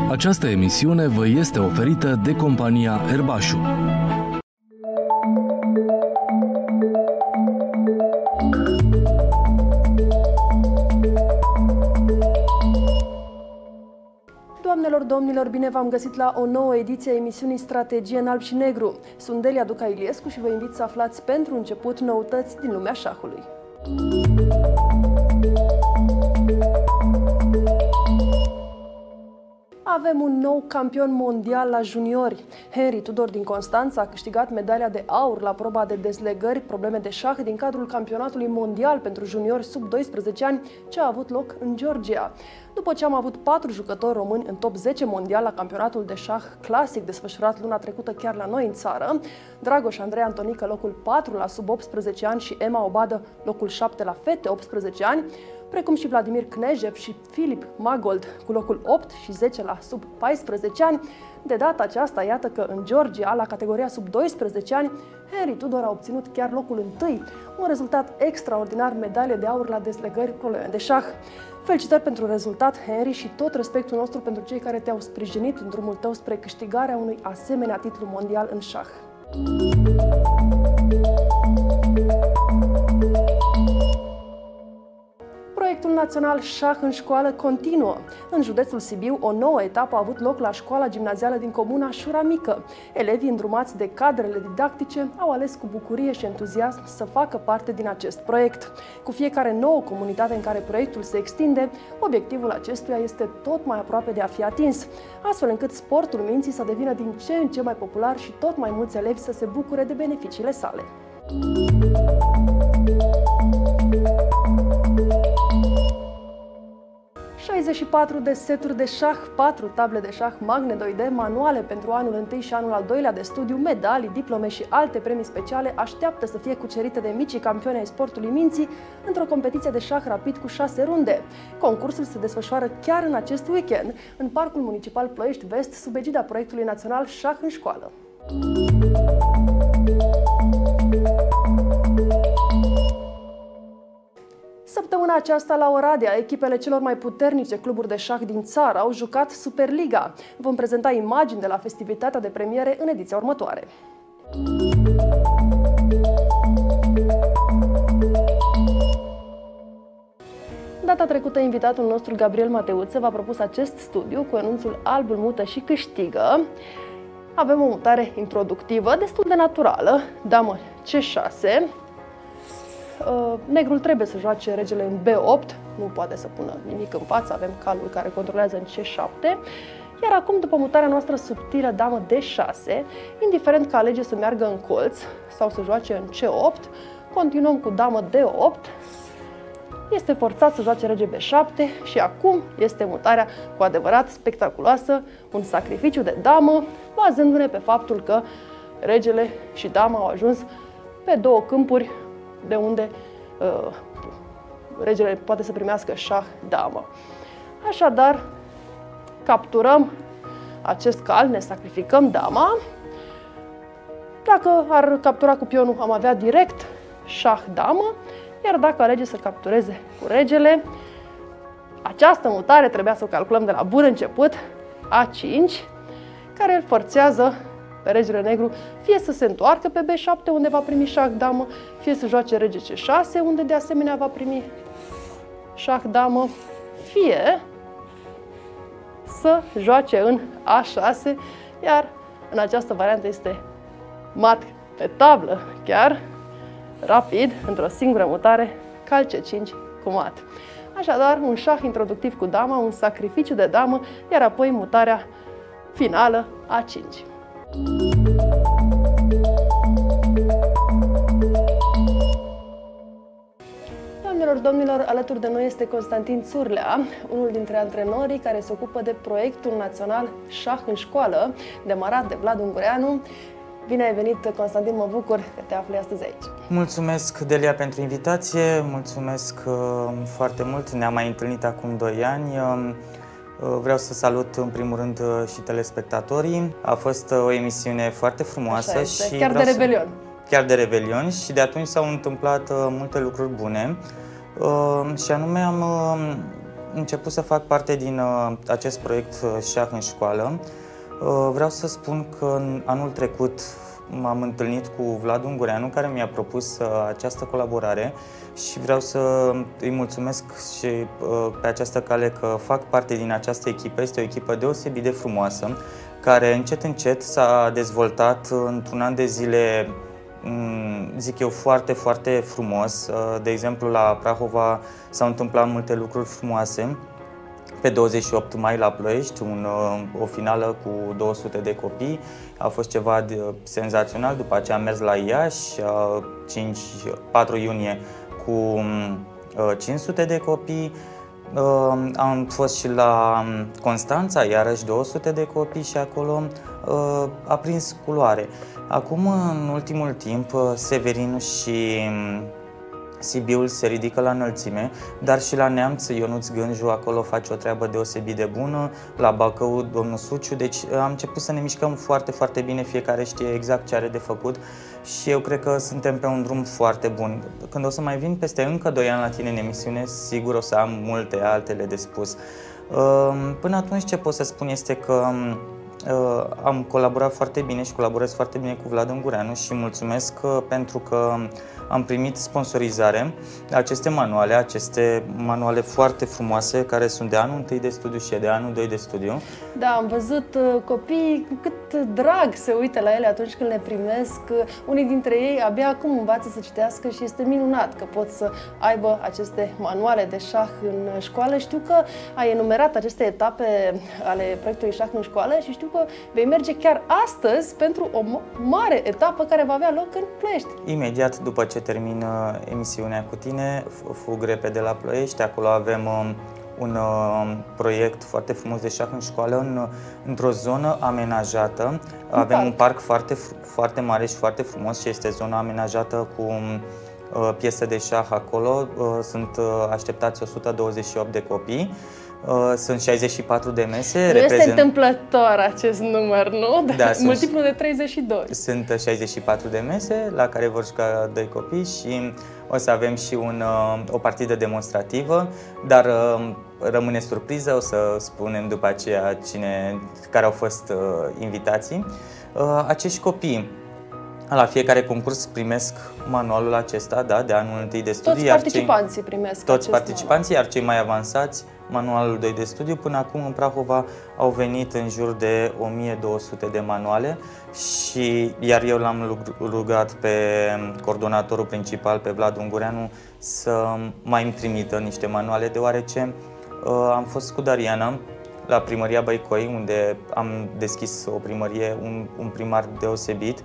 Această emisiune vă este oferită de compania Erbașu. Doamnelor, domnilor, bine v-am găsit la o nouă ediție a emisiunii Strategie în Alb și Negru. Sunt Delia Duca Iliescu și vă invit să aflați pentru început noutăți din lumea șahului. Avem un nou campion mondial la juniori. Henry Tudor din Constanța a câștigat medalia de aur la proba de dezlegări, probleme de șah din cadrul campionatului mondial pentru juniori sub 12 ani, ce a avut loc în Georgia. După ce am avut 4 jucători români în top 10 mondial la campionatul de șah clasic desfășurat luna trecută chiar la noi în țară, Dragoș Andrei Antonică locul 4 la sub 18 ani și Emma Obadă locul 7 la fete 18 ani, precum și Vladimir Knejev și Filip Magold cu locul 8 și 10 la sub 14 ani. De data aceasta, iată că în Georgia, la categoria sub 12 ani, Henry Tudor a obținut chiar locul 1, un rezultat extraordinar, medalie de aur la dezlegări, probleme de șah. Felicitări pentru rezultat, Henry, și tot respectul nostru pentru cei care te-au sprijinit în drumul tău spre câștigarea unui asemenea titlu mondial în șah. Proiectul național șah în școală continuă. În județul Sibiu, o nouă etapă a avut loc la școala gimnazială din comuna Șura Mică. Elevii îndrumați de cadrele didactice au ales cu bucurie și entuziasm să facă parte din acest proiect. Cu fiecare nouă comunitate în care proiectul se extinde, obiectivul acestuia este tot mai aproape de a fi atins, astfel încât sportul minții să devină din ce în ce mai popular și tot mai mulți elevi să se bucure de beneficiile sale. 64 de seturi de șah, 4 table de șah magne 2D, manuale pentru anul 1 și anul al 2-lea de studiu, medalii, diplome și alte premii speciale așteaptă să fie cucerite de micii campioni ai sportului minții într-o competiție de șah rapid cu 6 runde. Concursul se desfășoară chiar în acest weekend, în Parcul Municipal Ploiești Vest, sub egida proiectului național Șah în școală. Săptămâna aceasta la Oradea, echipele celor mai puternice cluburi de șah din țară au jucat Superliga. Vom prezenta imagini de la festivitatea de premiere în ediția următoare. Data trecută, invitatul nostru Gabriel Mateuță v-a propus acest studiu cu anunțul Albul mută și câștigă. Avem o mutare introductivă destul de naturală, damă C6. Negrul trebuie să joace regele în B8, nu poate să pună nimic în față, avem calul care controlează în C7. Iar acum, după mutarea noastră subtilă damă D6, indiferent că alege să meargă în colț sau să joace în C8, continuăm cu damă D8, este forțat să joace rege B7 și acum este mutarea cu adevărat spectaculoasă, un sacrificiu de damă, bazându-ne pe faptul că regele și dama au ajuns pe două câmpuri de unde regele poate să primească șah-damă. Așadar, capturăm acest cal, ne sacrificăm dama. Dacă ar captura cu pionul, am avea direct șah-damă, iar dacă alege să captureze cu regele, această mutare trebuia să o calculăm de la bun început, A5, care îl forțează pe regele negru fie să se întoarcă pe B7, unde va primi șah-damă, fie să joace rege C6, unde de asemenea va primi șah-damă, fie să joace în A6, iar în această variantă este mat pe tablă, chiar rapid, într-o singură mutare, cal C5 cu mat. Așadar, un șah introductiv cu dama, un sacrificiu de damă, iar apoi mutarea finală A5. Doamnelor, domnilor, alături de noi este Constantin Țurlea, unul dintre antrenorii care se ocupă de proiectul național Șah în școală, demarat de Vlad Ungureanu. Bine ai venit, Constantin, mă bucur că te afli astăzi aici. Mulțumesc, Delia, pentru invitație, mulțumesc foarte mult, ne-am mai întâlnit acum 2 ani. Vreau să salut în primul rând și telespectatorii. A fost o emisiune foarte frumoasă și chiar de Revelion. Chiar de Revelion și de atunci s-au întâmplat multe lucruri bune. Și anume început să fac parte din acest proiect șah în școală, vreau să spun că în anul trecut m-am întâlnit cu Vlad Ungureanu, care mi-a propus această colaborare și vreau să îi mulțumesc și pe această cale că fac parte din această echipă. Este o echipă deosebit de frumoasă, care încet, încet s-a dezvoltat într-un an de zile, zic eu, foarte, foarte frumos. De exemplu, la Prahova s-au întâmplat multe lucruri frumoase. Pe 28 mai la Ploiești, o finală cu 200 de copii, a fost ceva senzațional. După aceea am mers la Iași, 4 iunie cu 500 de copii. Am fost și la Constanța, iarăși 200 de copii și acolo a prins culoare. Acum, în ultimul timp, Severin și Sibiul se ridică la înălțime, dar și la Neamț, Ionuț Gânju acolo face o treabă deosebit de bună, la Bacău, domnul Suciu, deci am început să ne mișcăm foarte, foarte bine, fiecare știe exact ce are de făcut și eu cred că suntem pe un drum foarte bun. Când o să mai vin peste încă 2 ani la tine în emisiune, sigur o să am multe altele de spus. Până atunci ce pot să spun este că am colaborat foarte bine și colaborez foarte bine cu Vlad Ungureanu și mulțumesc pentru că am primit sponsorizare aceste manuale foarte frumoase care sunt de anul 1 de studiu și de anul 2 de studiu. Da, am văzut copii cu cât drag se uită la ele atunci când le primesc. Unii dintre ei abia acum învață să citească și este minunat că pot să aibă aceste manuale de șah în școală. Știu că ai enumerat aceste etape ale proiectului șah în școală și știu că vei merge chiar astăzi pentru o mare etapă care va avea loc în Ploiești. Imediat după ce termin emisiunea cu tine, fug repede la Ploiești. Acolo avem un proiect foarte frumos de șah în școală, într-o zonă amenajată. Avem un parc foarte, foarte mare și foarte frumos și este zona amenajată cu piese de șah acolo. Sunt așteptați 128 de copii. Sunt 64 de mese. Nu este întâmplător acest număr, nu? Da, multiplul de 32. Sunt 64 de mese la care vor juca 2 copii și o să avem și o partidă demonstrativă, dar rămâne surpriză, o să spunem după aceea care au fost invitații. Acești copii la fiecare concurs primesc manualul acesta, da, de anul 1 de studiu. Toți participanții primesc toți participanții, iar cei mai avansați manualul 2 de studiu. Până acum în Prahova au venit în jur de 1200 de manuale iar eu l-am rugat pe coordonatorul principal, pe Vlad Ungureanu, să mai îmi trimită niște manuale, deoarece am fost cu Dariana la Primăria Băicoi, unde am deschis o primărie, un primar deosebit,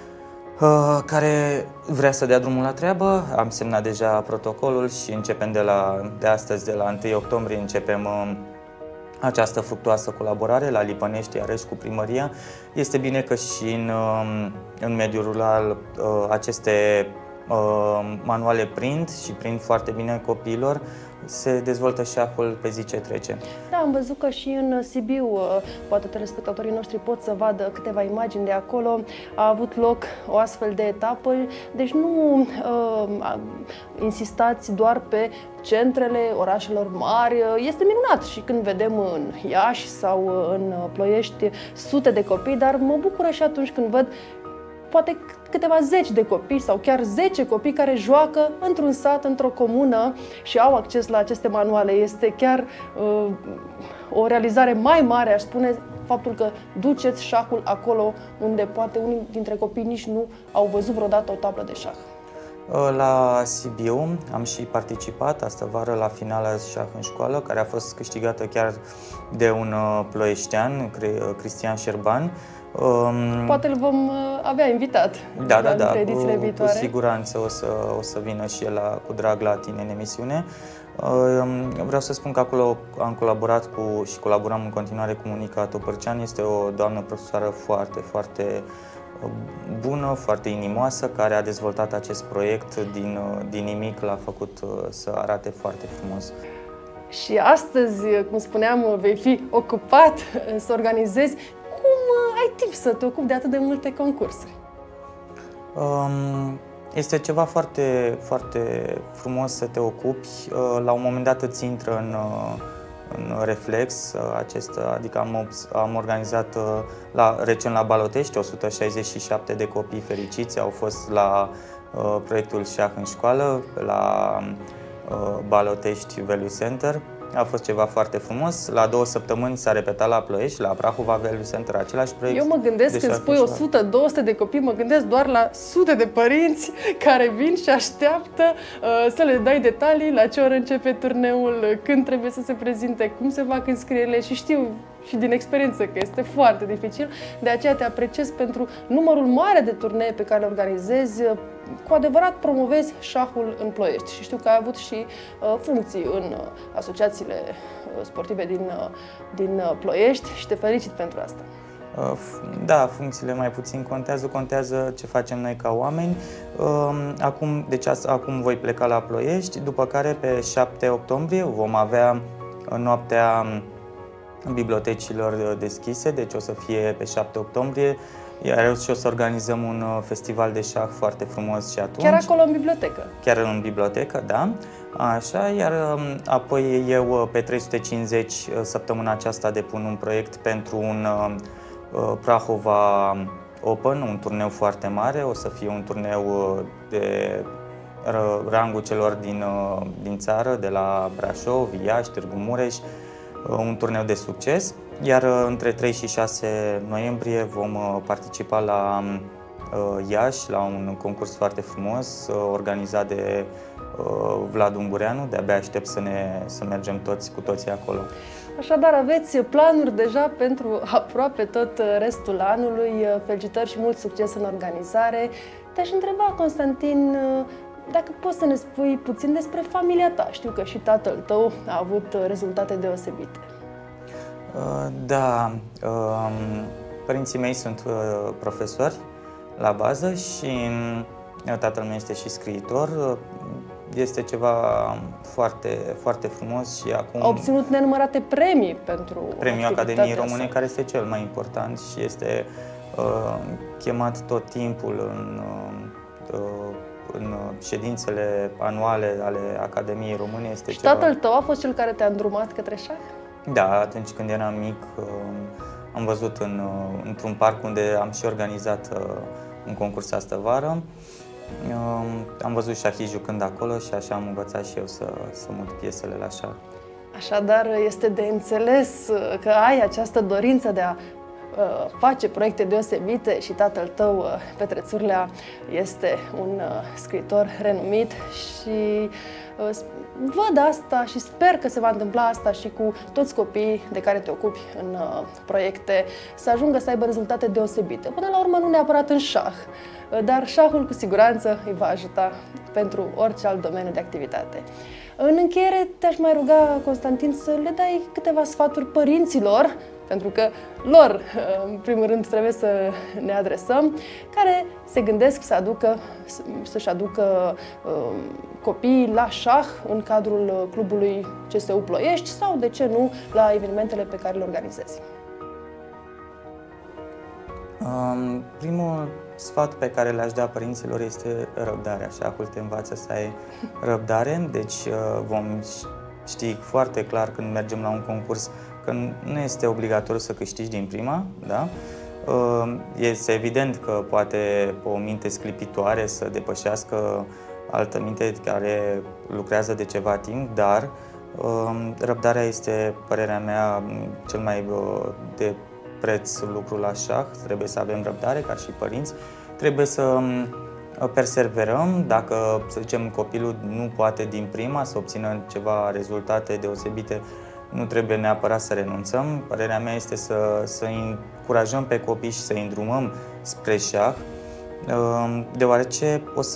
care vrea să dea drumul la treabă. Am semnat deja protocolul și începem de astăzi, de la 1 octombrie, începem această fructuoasă colaborare la Lipănești, iarăși cu primăria. Este bine că și în mediul rural aceste manuale prind și prind foarte bine copiilor. Se dezvoltă șahul pe zi ce trece. Da, am văzut că și în Sibiu, poate telespectatorii noștri pot să vadă câteva imagini de acolo, a avut loc o astfel de etapă, deci nu insistați doar pe centrele orașelor mari. Este minunat și când vedem în Iași sau în Ploiești sute de copii, dar mă bucură și atunci când văd poate câteva zeci de copii sau chiar 10 copii care joacă într-un sat, într-o comună și au acces la aceste manuale. Este chiar o realizare mai mare, aș spune, faptul că duceți șahul acolo unde poate unii dintre copii nici nu au văzut vreodată o tablă de șah. La Sibiu am și participat astă vară la finala șah în școală, care a fost câștigată chiar de un ploieștean, Cristian Șerban. Poate îl vom avea invitat da, edițiile viitoare. Cu siguranță o să vină și el cu drag la tine în emisiune. Vreau să spun că acolo am colaborat și colaborăm în continuare cu Monica Topărcean. Este o doamnă profesoară foarte, foarte bună, foarte inimoasă, care a dezvoltat acest proiect din nimic, l-a făcut să arate foarte frumos. Și astăzi, cum spuneam, vei fi ocupat să organizezi. Cum ai timp să te ocupi de atât de multe concursuri? Este ceva foarte, foarte frumos să te ocupi. La un moment dat îți intră în reflex acesta, adică am organizat recent la Balotești 167 de copii fericiți, au fost la proiectul șah în școală, la Balotești Value Center. A fost ceva foarte frumos. La 2 săptămâni s-a repetat la Ploiești, la Prahova Value Center, același proiect. Eu mă gândesc, când spui 100-200 de copii, mă gândesc doar la sute de părinți care vin și așteaptă să le dai detalii la ce oră începe turneul, când trebuie să se prezinte, cum se fac înscrierile și știu și din experiență că este foarte dificil. De aceea te apreciez pentru numărul mare de turnee pe care le organizezi. Cu adevărat promovezi șahul în Ploiești și știu că ai avut și funcții în asociațiile sportive din Ploiești și te felicit pentru asta. Da, funcțiile mai puțin contează, contează ce facem noi ca oameni. Acum voi pleca la Ploiești, după care pe 7 octombrie vom avea noaptea bibliotecilor deschise, deci o să fie pe 7 octombrie, iar și o să organizăm un festival de șah foarte frumos și atunci. Chiar acolo în bibliotecă? Chiar în bibliotecă, da. Așa, iar apoi eu pe 350 săptămâna aceasta depun un proiect pentru un Prahova Open, un turneu foarte mare. O să fie un turneu de rangul celor din țară, de la Brașov, Iași, Târgu Mureș, un turneu de succes. Iar între 3 și 6 noiembrie vom participa la Iași, la un concurs foarte frumos organizat de Vlad Ungureanu. De-abia aștept să mergem cu toții acolo. Așadar, aveți planuri deja pentru aproape tot restul anului. Felicitări și mult succes în organizare. Te-aș întreba, Constantin, dacă poți să ne spui puțin despre familia ta. Știu că și tatăl tău a avut rezultate deosebite. Da, părinții mei sunt profesori la bază și tatăl meu este și scriitor. Este ceva foarte, foarte frumos și acum... A obținut nenumărate premii pentru Premiul Academiei Române, care este cel mai important și este chemat tot timpul în ședințele anuale ale Academiei Române. Și tatăl tău a fost cel care te-a îndrumat către șah? Da, atunci când eram mic am văzut într-un parc unde am și organizat un concurs astă vară. Am văzut șahii jucând acolo și așa am învățat și eu să mut piesele la șah. Așadar, este de înțeles că ai această dorință de a face proiecte deosebite și tatăl tău, Petre Țurlea, este un scriitor renumit și văd asta și sper că se va întâmpla asta și cu toți copiii de care te ocupi în proiecte, să ajungă să aibă rezultate deosebite. Până la urmă, nu neapărat în șah, dar șahul cu siguranță îi va ajuta pentru orice alt domeniu de activitate. În încheiere, te-aș mai ruga, Constantin, să le dai câteva sfaturi părinților, pentru că lor, în primul rând, trebuie să ne adresăm, care se gândesc să-și aducă copiii la șah în cadrul clubului CSU Ploiești sau, de ce nu, la evenimentele pe care le organizezi. Primul sfat pe care le-aș da părinților este răbdarea. Șahul te învață să ai răbdare, deci vom ști foarte clar când mergem la un concurs că nu este obligatoriu să câștigi din prima, da? Este evident că poate o minte sclipitoare să depășească altă minte care lucrează de ceva timp, dar răbdarea este, părerea mea, cel mai de preț lucru la șah. Trebuie să avem răbdare ca și părinți, trebuie să perseverăm. Dacă, să zicem, copilul nu poate din prima să obțină ceva rezultate deosebite, nu trebuie neapărat să renunțăm. Părerea mea este să încurajăm pe copii și să îi îndrumăm spre șah, deoarece o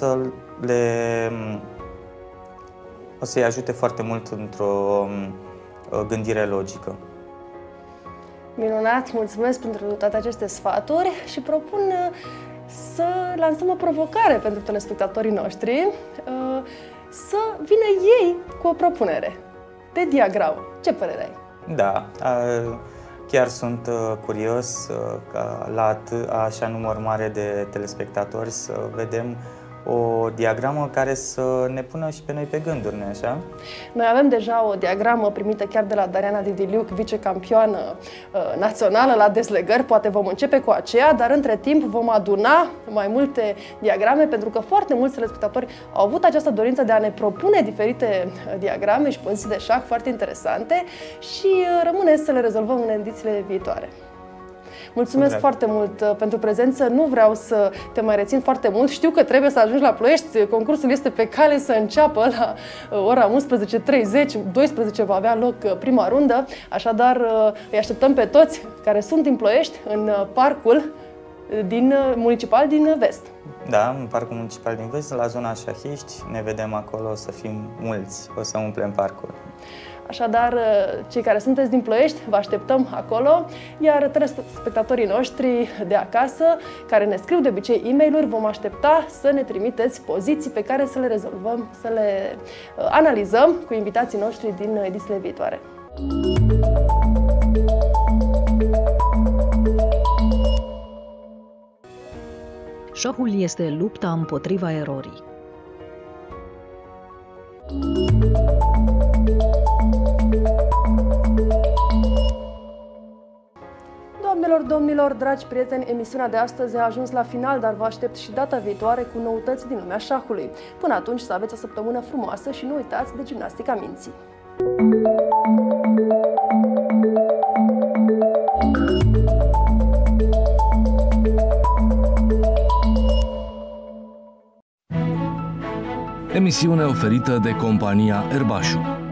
să-i ajute foarte mult într-o gândire logică. Minunat! Mulțumesc pentru toate aceste sfaturi și propun să lansăm o provocare pentru telespectatorii noștri, să vină ei cu o propunere de diagramă. Ce părere ai? Da, chiar sunt curios ca la așa număr mare de telespectatori să vedem o diagramă care să ne pună și pe noi pe gânduri, nu-i așa? Noi avem deja o diagramă primită chiar de la Dariana Didiliuc, vicecampioană națională la dezlegări. Poate vom începe cu aceea, dar între timp vom aduna mai multe diagrame, pentru că foarte mulți telespectatori au avut această dorință de a ne propune diferite diagrame și poziții de șah foarte interesante și rămâne să le rezolvăm în edițiile viitoare. Mulțumesc foarte mult pentru prezență, nu vreau să te mai rețin foarte mult, știu că trebuie să ajungi la Ploiești, concursul este pe cale să înceapă la ora 11:30, 12 va avea loc prima rundă, așadar îi așteptăm pe toți care sunt din Ploiești în parcul municipal din Vest. Da, în Parcul Municipal din Vest, la zona șahiști, ne vedem acolo, o să fim mulți, o să umplem parcul. Așadar, cei care sunteți din Ploiești, vă așteptăm acolo, iar telespectatorii noștri de acasă, care ne scriu de obicei e-mail-uri, vom aștepta să ne trimiteți poziții pe care să le rezolvăm, să le analizăm cu invitații noștri din edițiile viitoare. Șahul este lupta împotriva erorii. Doamnelor, domnilor, dragi prieteni, emisiunea de astăzi a ajuns la final, dar vă aștept și data viitoare cu noutăți din lumea șahului. Până atunci, să aveți o săptămână frumoasă și nu uitați de gimnastica minții. Emisiune oferită de compania Erbașu.